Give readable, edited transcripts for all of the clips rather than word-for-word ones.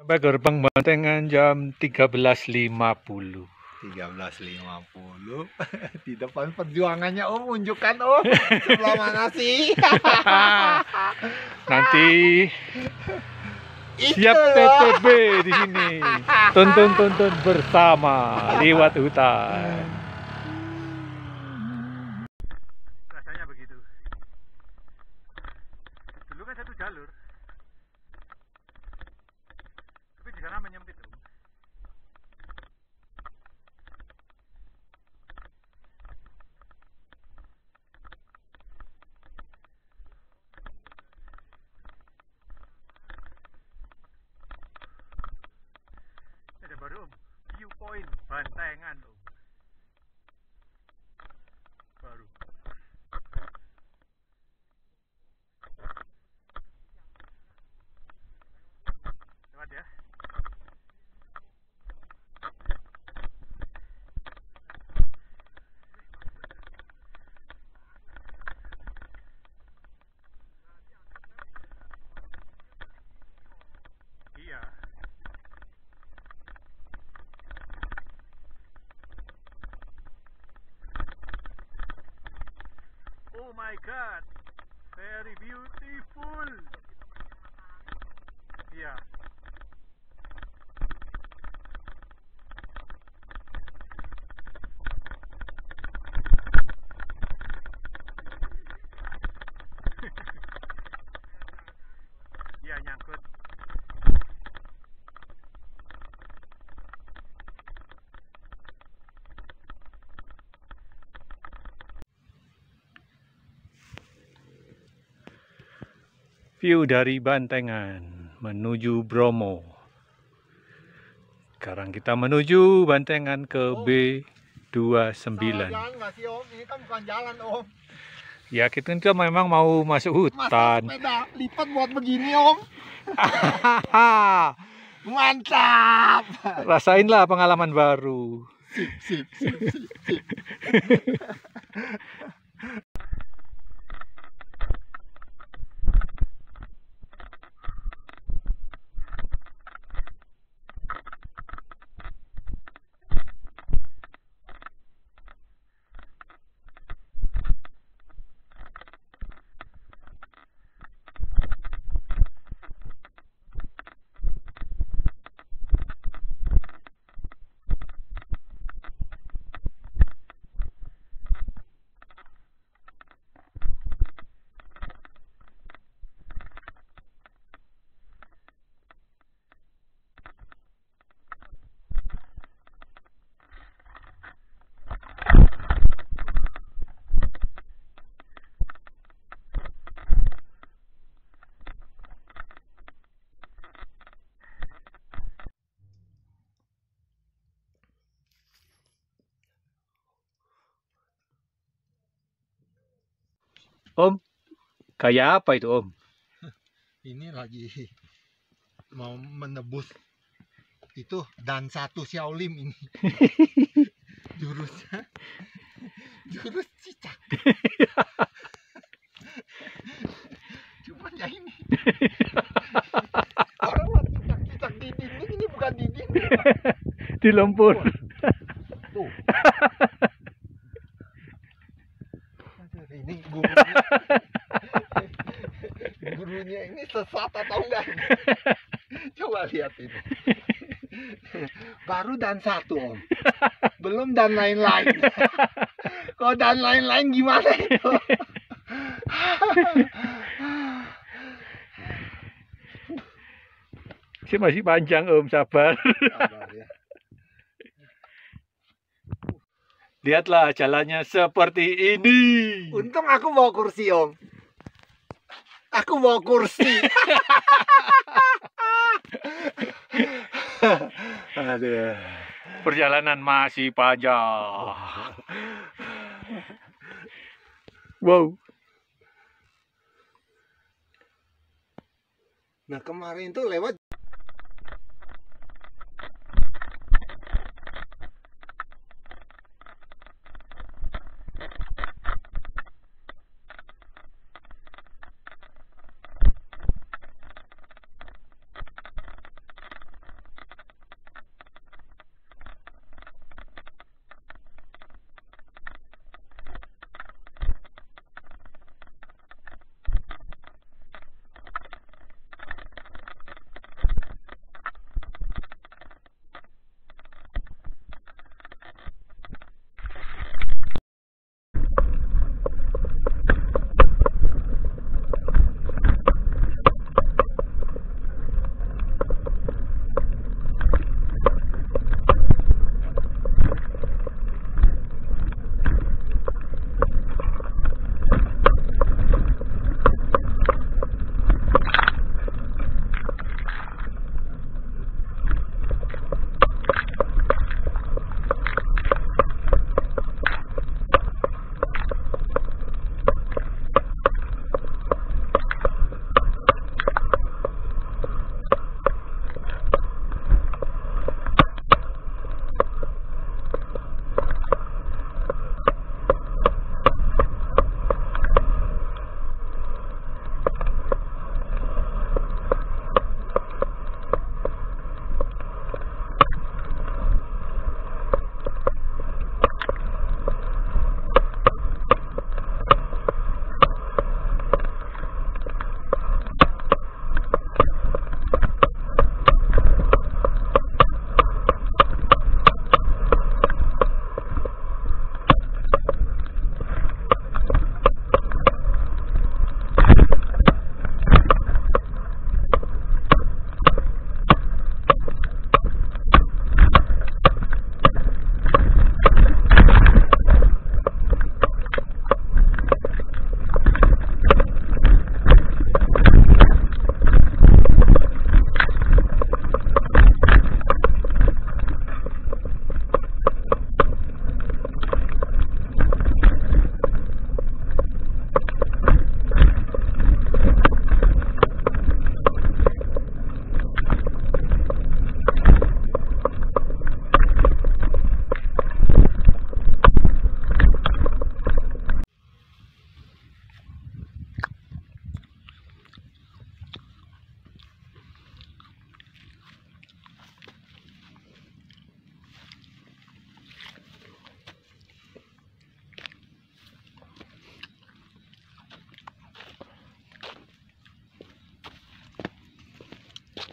sampai gerbang Bantengan jam 13.50. 13.50 di depan perjuangannya Om, unjukkan Om sebelah mana sih? Nanti siap PTB di sini. Tonton bersama lewat hutan. Rasanya begitu. Dulu kan satu jalur, tapi di sana menyempit. Ada baru viewpoint Bantengan baru. Lewat ya. Iya. Oh my god, very beautiful. Iya. Iya, nyangkut. View dari Bantengan menuju Bromo. Sekarang kita menuju Bantengan ke B29. Salah jalan nggak sih Om? Ini kan bukan jalan Om. Ya kita memang mau masuk Masa hutan. sepeda lipat buat begini Om? Mantap. Rasainlah pengalaman baru. Sip. Om, kayak apa itu Om? Ini lagi mau menebus itu dan satu Shaolin ini. Jurus cicak. Cuman ya ini orang cicak di dinding, ini bukan di dinding. Di lumpur. Tuh. Ini gurunya ini sesat atau enggak? Coba lihat ini. Baru dan satu Om, belum dan lain-lain. Kalau dan lain-lain gimana itu? Masih panjang Om, sabar. Sabar ya. Lihatlah jalannya seperti ini. Untung aku bawa kursi Om. Aku bawa kursi. Aduh. Perjalanan masih panjang. Wow. Nah kemarin tuh lewat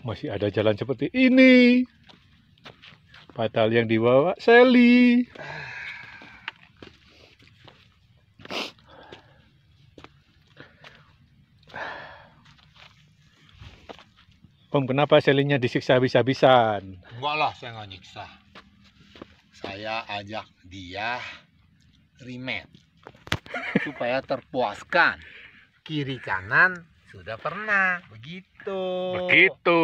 masih ada jalan seperti ini. Padahal yang dibawa Sally. Om, kenapa Sally-nya disiksa habis-habisan? Enggak lah, saya nggak nyiksa. Saya ajak dia rematch supaya terpuaskan. Kiri kanan sudah pernah, begitu. Begitu.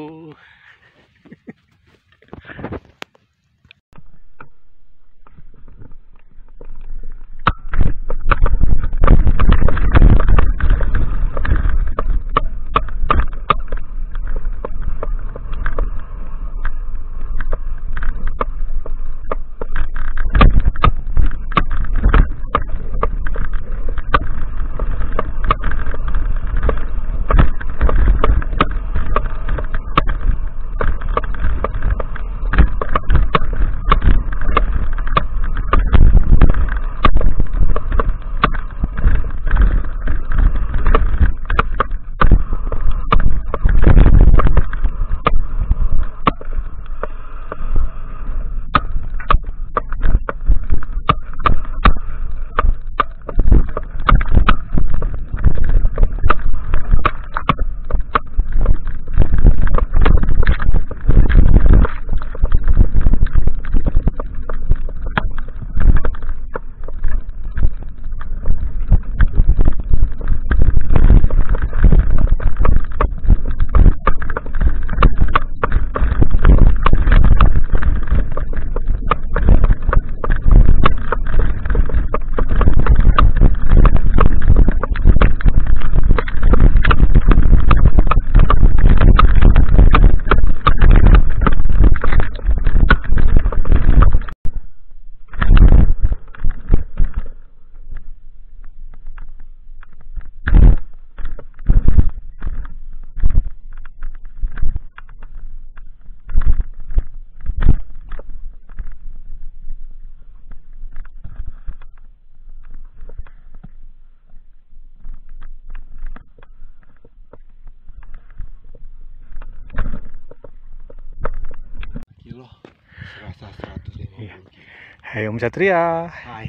Kilo serasa 150 Iya. kilo. Hai Om Satria. Hai.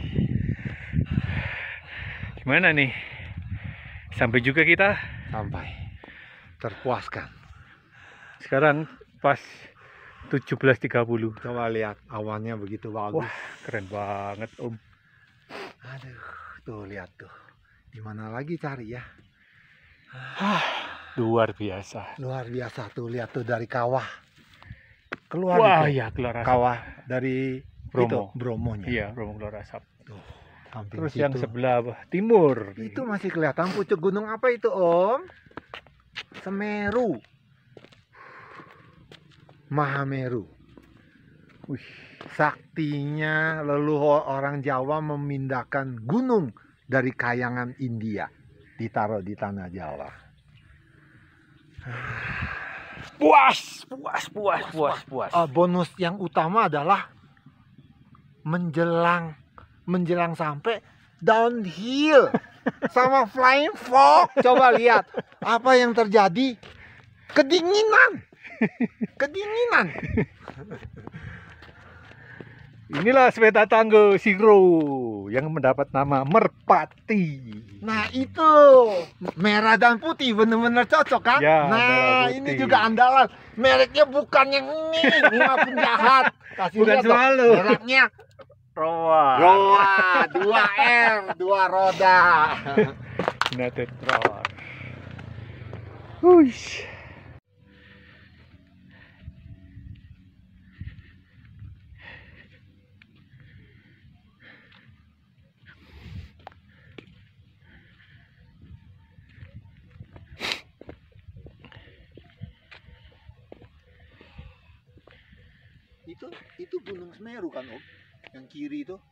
Gimana nih? Sampai juga kita. Sampai terpuaskan. Sekarang pas 17.30. Coba lihat awannya begitu bagus. Wah, keren banget Om. Aduh, tuh lihat tuh. Di mana lagi cari ya? Luar biasa. Luar biasa tuh, lihat tuh dari kawah. Keluar Wah, itu. ya keluar asap. Kawah dari Bromo. itu, Bromonya. Iya, Bromo keluar asap. Tuh, samping Terus situ. yang sebelah timur. Itu masih kelihatan pucuk gunung apa itu, Om? Semeru. Mahameru. Wih, Saktinya leluhur orang Jawa memindahkan gunung dari kayangan India, ditaruh di tanah Jawa. puas. Bonus yang utama adalah menjelang sampai downhill sama flying fox. Coba lihat apa yang terjadi. Kedinginan. Inilah sepeda tangga Siro yang mendapat nama Merpati. Nah itu merah dan putih bener-bener cocok kan? Ya, merah nah putih. ini juga andalan. Mereknya bukan yang ini penjahat. Kasih Bukan lihat dong. selalu. Mereknya Roa. 2R, 2 roda. United Roar. Huish. Itu Gunung Semeru kan Om? Yang kiri itu